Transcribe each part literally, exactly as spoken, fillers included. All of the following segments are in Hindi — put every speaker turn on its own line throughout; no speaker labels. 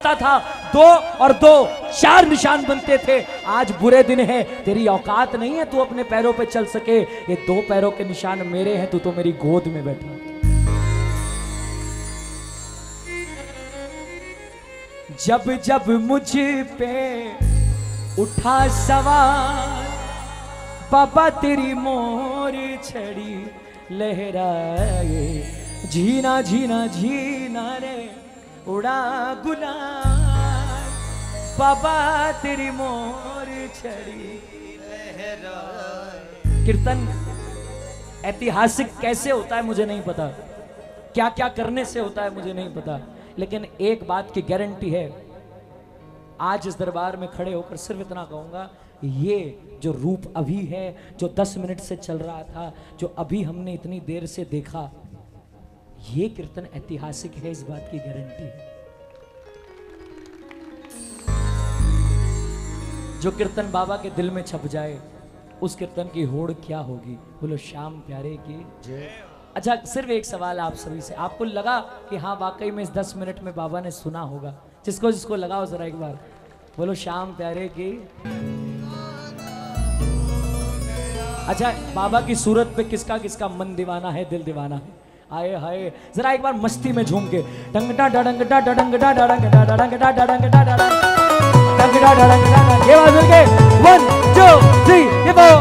था, दो और दो चार निशान बनते थे। आज बुरे दिन है, तेरी औकात नहीं है तू अपने पैरों पे चल सके। ये दो पैरों के निशान मेरे हैं, तू तो मेरी गोद में बैठा। जब जब मुझ पे उठा सवार, बाबा तेरी मोर छड़ी लहराए, झीना झीना झीना रे उड़ा गुलाल, बाबा तेरी मोर छड़ी लहराए। कीर्तन ऐतिहासिक कैसे होता है मुझे नहीं पता, क्या क्या करने से होता है मुझे नहीं पता, लेकिन एक बात की गारंटी है, आज इस दरबार में खड़े होकर सिर्फ इतना कहूंगा, ये जो रूप अभी है, जो दस मिनट से चल रहा था, जो अभी हमने इतनी देर से देखा, ये कीर्तन ऐतिहासिक है, इस बात की गारंटी है। जो कीर्तन बाबा के दिल में छप जाए, उस कीर्तन की होड़ क्या होगी। बोलो श्याम प्यारे की जय। अच्छा, सिर्फ एक सवाल आप सभी से, आपको लगा कि हाँ वाकई में इस दस मिनट में बाबा ने सुना होगा? जिसको जिसको लगाओ जरा एक बार, बोलो श्याम प्यारे की। अच्छा, बाबा की सूरत पे किसका किसका मन दीवाना है, दिल दीवाना है? आए हाय, जरा एक बार मस्ती में झूम के डंगटा डंगटा डंगटा डंगटा डंगटा डंगटा डंगटा डंगटा, ये बात बोल के वन टू थ्री ये वो।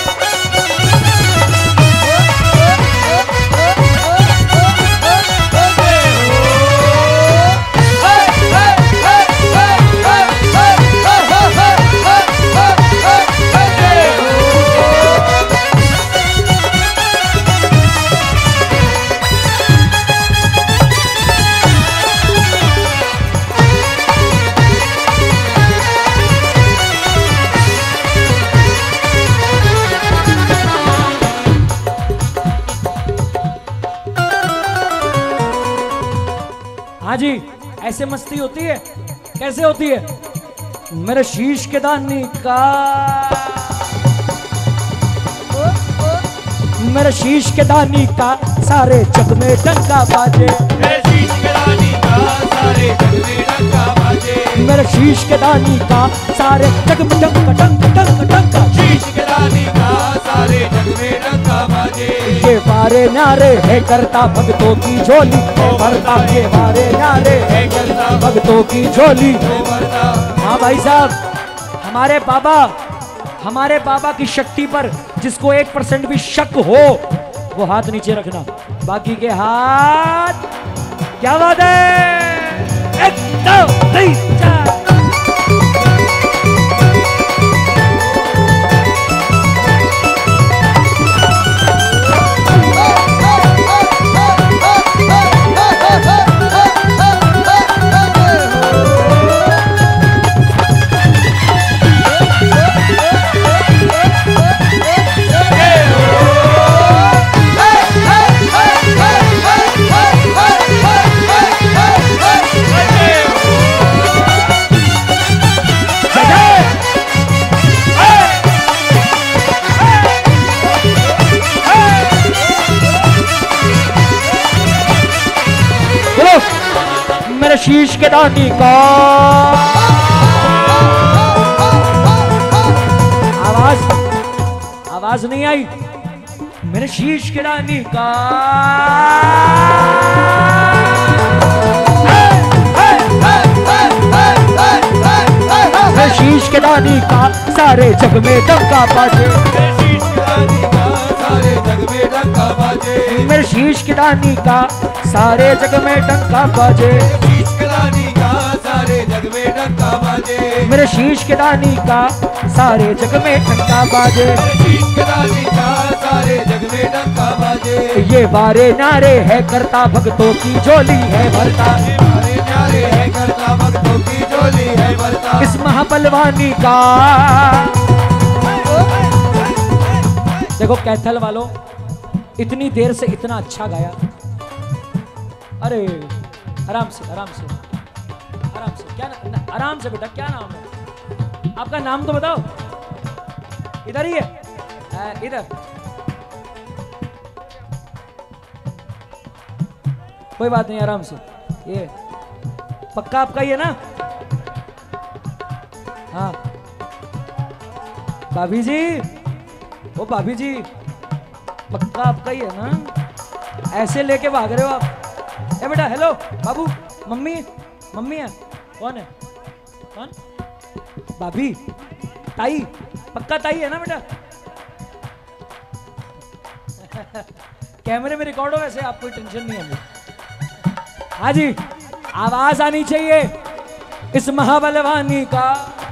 हाँ जी, ऐसे मस्ती होती है, कैसे होती है? मेरे शीश के दानी का, मेरे शीश के दानी का सारे जग में डंका बाजे, मेरे शीश के दानी का सारे जग में डंका बाजे, मेरे शीश के दानी का सारे जग में डंका डंका डंका डंका, शीश के दानी का सारे जग में डंका बाजे। ये बारे न्यारे है करता भक्तों की झोली भरता, ये बारे न्यारे है करता भक्तों की झोली भरता। हाँ भाई साहब, हमारे बाबा, हमारे बाबा की शक्ति पर जिसको एक परसेंट भी शक हो वो हाथ नीचे रखना, बाकी के हाथ। क्या बात है? एक दो तीन चार। मेरे शीश के दानी का आवाज, आवाज नहीं आई। मेरे शीश के दानी का मेरे शीश के दानी का सारे जग में डंका बाजे, मेरे शीश के दानी का सारे जग में डंका बाजे, मेरे शीश के दानी का सारे जग में डंका बाजे, ये बारे नारे है करता भक्तों की झोली है भरता, इस महाबलवानी का। देखो कैथल वालों, इतनी देर से इतना अच्छा गाया। अरे आराम से आराम से आराम से, क्या ना, आराम से बेटा, क्या नाम है आपका? नाम तो बताओ। इधर ही है, इधर। कोई बात नहीं, आराम से। ये पक्का आपका ही है ना? हाँ भाभी जी, ओ भाभी जी, पक्का आपका ही है ना? ऐसे लेके भाग रहे हो आप। ए बेटा हेलो बाबू, मम्मी मम्मी है, कौन है? कौन? भाभी, ताई, पक्का ताई है ना बेटा? कैमरे में रिकॉर्ड हो वैसे, आप कोई टेंशन नहीं है। हाँ जी, आवाज आनी चाहिए इस महाबलवानी का।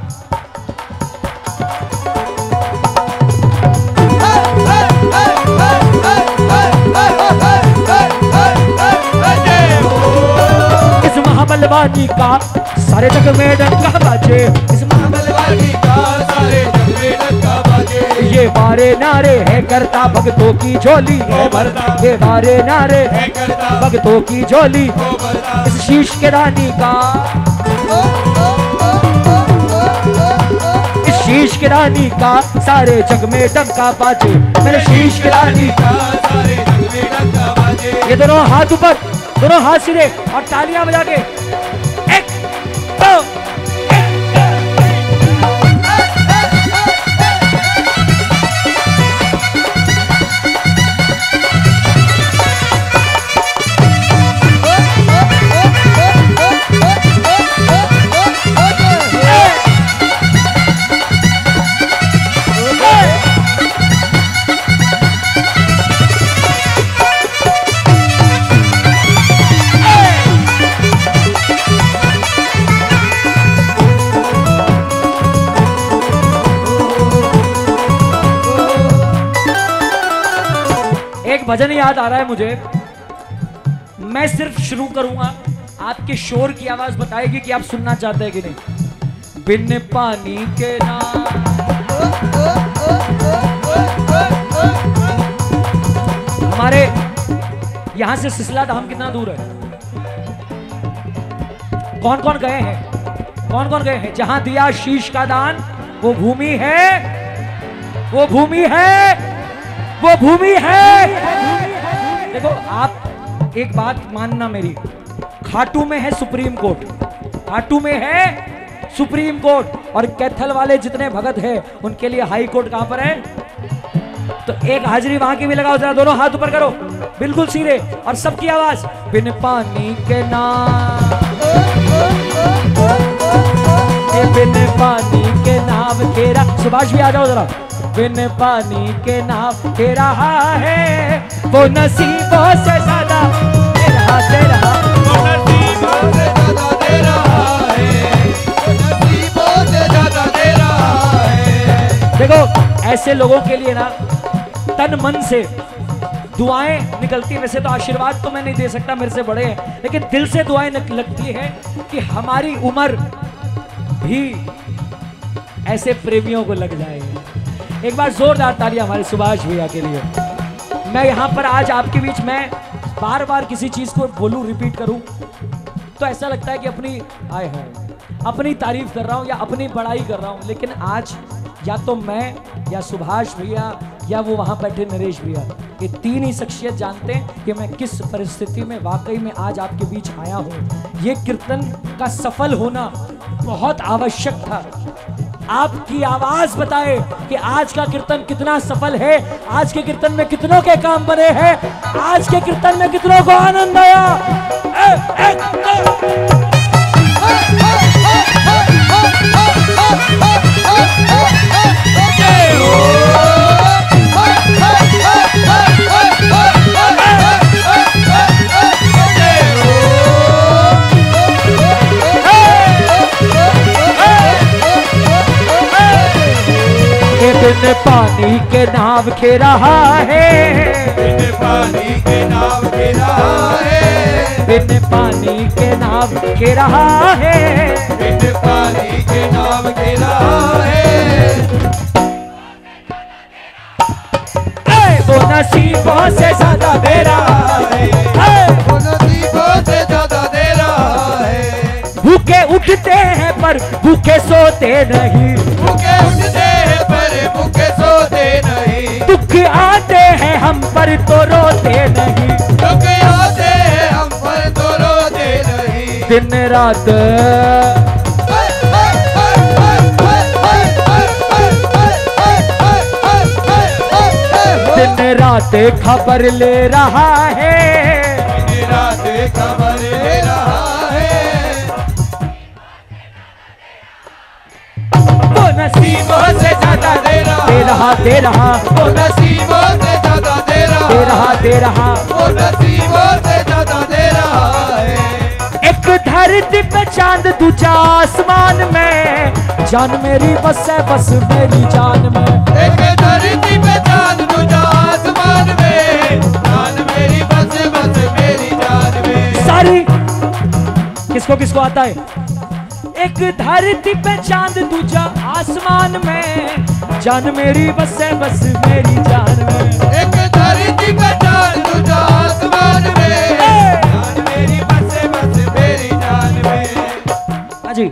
इस महाबलवानी का सारे जग में डंका बाजे, इस महाबलवानी का सारे जग में डंका बाजे। ये बारे नारे है करता भक्तों की झोली है भरता, ये बारे नारे है करता भक्तों की झोली। इस शीश के रानी का, इस शीश के रानी का सारे जग में डंका बाजे, मेरे शीश के रानी का सारे जग में डंका बाजे। ये दोनों हाथ ऊपर, दोनों हाथ सीधे और तालियां बजा के एक दो भजन याद आ रहा है मुझे। मैं सिर्फ शुरू करूंगा, आपके शोर की आवाज बताएगी कि आप सुनना चाहते हैं कि नहीं। बिन पानी के नाम, हमारे यहां से सिसला धाम कितना दूर है? कौन कौन गए हैं? कौन कौन गए हैं? जहां दिया शीश का दान वो भूमि है, वो भूमि है, वो भूमि है। देखो आप एक बात मानना मेरी, खाटू में है सुप्रीम कोर्ट, खाटू में है सुप्रीम कोर्ट, और कैथल वाले जितने भगत हैं उनके लिए हाई कोर्ट कहां पर है? तो एक हाजिरी वहां की भी लगाओ जरा, दोनों हाथ ऊपर करो बिल्कुल सीधे और सबकी आवाज। बिन पानी के नाव, बिन पानी के नाव तेरा, सुभाष भी आ जाओ जरा। बिन पानी के नाव के रहा है वो नसीबों से ज्यादा दे रहा, दे रहा, वो नसीबों से ज्यादा दे रहा है, वो नसीबों से ज्यादा दे रहा है। देखो ऐसे लोगों के लिए ना तन मन से दुआएं निकलती। वैसे तो आशीर्वाद तो मैं नहीं दे सकता, मेरे से बड़े हैं, लेकिन दिल से दुआएं लगती है कि हमारी उम्र भी ऐसे प्रेमियों को लग जाए। एक बार जोरदार तालियां हमारे सुभाष भैया के लिए। मैं यहाँ पर आज आपके बीच में बार बार किसी चीज को बोलूं, रिपीट करूं तो ऐसा लगता है कि अपनी आए है अपनी तारीफ कर रहा हूं या अपनी बड़ाई कर रहा हूं। लेकिन आज या तो मैं या सुभाष भैया या वो वहां बैठे नरेश भैया, ये तीन ही शख्सियत जानते हैं कि मैं किस परिस्थिति में वाकई में आज आपके बीच आया हूं। ये कीर्तन का सफल होना बहुत आवश्यक था। आपकी आवाज बताए कि आज का कीर्तन कितना सफल है, आज के कीर्तन में कितनों के काम बने हैं, आज के कीर्तन में कितनों को आनंद आया। ए, ए, ए, बिन पानी के नाव के रहा है, बिन पानी के नाव के रहा है, बिन पानी के नाव के रहा है, बिन पानी के नाव के रहा है। वो नसीबों से ज्यादा दे रहा है, वो नसीबों से ज्यादा दे रहा है। भूखे उठते हैं पर भूखे सोते नहीं, भूखे उठते हैं पर भूखे सोते नहीं। दुख आते हैं हम पर तो रोते नहीं, दुख आते हैं हम पर तो रोते नहीं। दिन रात दिन रात खबर ले रहा है,
दिन रात खबर ले रहा है।
वो नसीबों से ज्यादा दे रहा दे रहा दे रहा
वो नसीबों से ज्यादा दे रहा
दे रहा दे रहा
वो नसीबों से ज्यादा दे रहा है।
एक धरती पे चांद दूजा आसमान में, जान मेरी बस है बस मेरी जान में।
एक धरती पे चांद दूजा आसमान में, जान मेरी बस बस मेरी जान में।
सारी किसको किसको आता है? एक धरती पे चांद दूजा आसमान में, जान मेरी बस है बस मेरी जान में।
एक धरती पे चांद दूजा आसमान में, जान मेरी बस बस मेरी जान में।
जी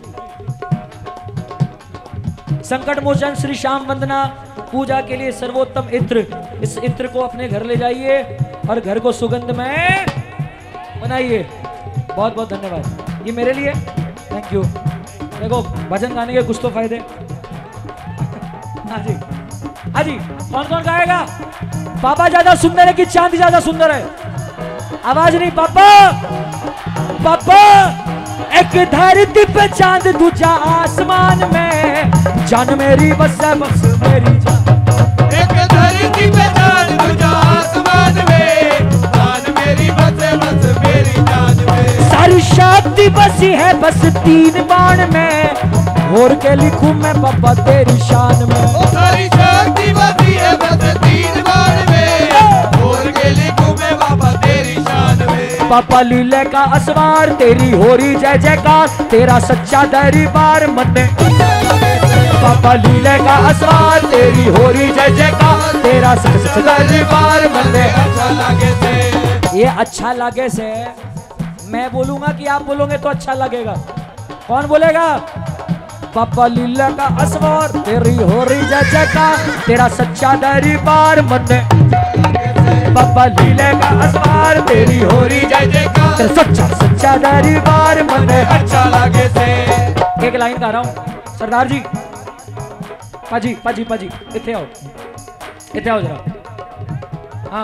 संकट मोचन श्री श्याम वंदना पूजा के लिए सर्वोत्तम इत्र, इस इत्र को अपने घर ले जाइए और घर को सुगंध में बनाइए। बहुत बहुत धन्यवाद, ये मेरे लिए, थैंक यू। देखो भजन गाने के कुछ तो फायदे। हाँ जी हाँ जी, कौन कौन गाएगा? पापा ज्यादा सुंदर है कि चांद ज्यादा सुंदर है? आवाज नहीं। पापा पापा एक धरती पे चांद दूजा आसमान में, जान मेरी बस है बस मेरी जान।
एक धरती पे चांद दूजा आसमान में, जान मेरी बस बस मेरी जान में।
सारी शक्ति बसी है बस तीन बाण में, और के लिखूं मैं पापा तेरी शान में।
सारी शक्ति बसी है बस तीन बाण में, और के लिखूं मैं पापा तेरी शान में।
पापा लीले का असवार तेरी होरी जय जयकार, तेरा सच्चा दरबार मन्ने। पापा लीले का असवार तेरी होरी जय जयकार, तेरा सच्चा दरबार मन्ने।
अच्छा लगे से
ये अच्छा लगे से मैं बोलूंगा कि आप बोलोगे तो अच्छा लगेगा? कौन बोलेगा? पापा लीला का असवार तेरी होरी जय जयकार, तेरा सच्चा दरबार मन्ने। पापा लीले का असवार तेरी होरी जय जयकार, तेरा सच्चा सच्चा दरबार मन्ने।
अच्छा लगे से
एक लाइन गा रहा हूं सरदार जी। पाजी पाजी पाजी इथे आओ, इथे आओ जरा। हाँ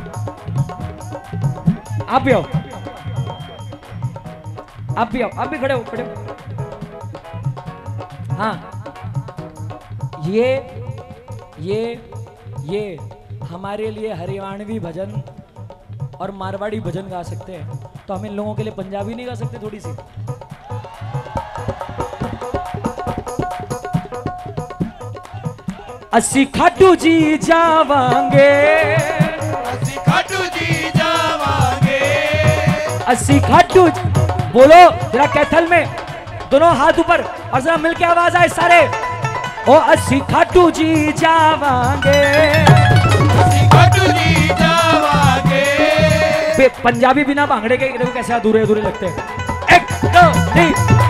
आप भी आओ, आप भी आओ, आप भी खड़े हो, खड़े हो। हाँ ये ये ये हमारे लिए हरियाणवी भजन और मारवाड़ी भजन गा सकते हैं, तो हम इन लोगों के लिए पंजाबी नहीं गा सकते थोड़ी सी? अस्सी खाटू जी जावांगे,
अस्सी खाटू जी जावांगे,
अस्सी खाटू। बोलो जरा कैथल में, दोनों हाथ ऊपर और जरा मिलके आवाज आए सारे। ओ अस्सी खाटू जी जावांगे,
अस्सी खाटू जी जावांगे।
बे पंजाबी बिना भांगड़े के देखो कैसे अधूरे अधूरे लगते हैं। एक दो तीन।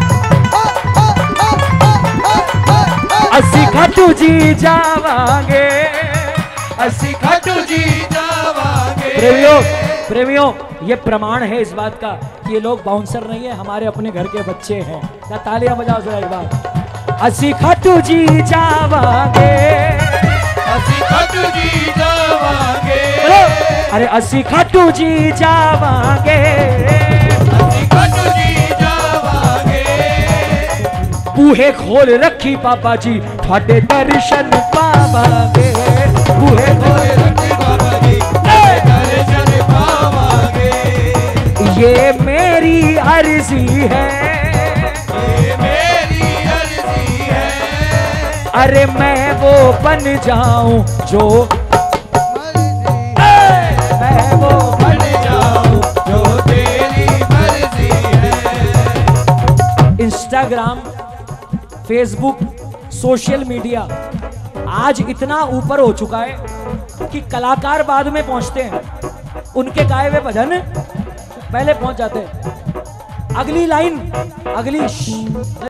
अस्सी खाटू जी जावांगे,
अस्सी खाटू जी जावांगे।
प्रेमियों प्रेमियों ये प्रमाण है इस बात का कि ये लोग बाउंसर नहीं है, हमारे अपने घर के बच्चे हैं। ना तालियां बजाओ जरा एक बार। अस्सी खाटू जी जावांगे,
अस्सी खाटू जी जावांगे।
अरे अस्सी खाटू जी जावांगे,
अस्सी खाटू जी जावांगे।
बूहे खोल रखी पापा जी थाटे दर्शन पावांगे, बूहे खोल
रखी बाबा जी दर्शन पावांगे।
ये मेरी अर्जी है,
ये मेरी अर्जी है।
अरे मैं वो बन जाऊं जो मैं वो
बन जाऊं जो तेरी मर्जी है।
इंस्टाग्राम, फेसबुक, सोशल मीडिया आज इतना ऊपर हो चुका है कि कलाकार बाद में पहुंचते हैं, उनके गाए हुए भजन पहले पहुंच जाते हैं। अगली लाइन अगली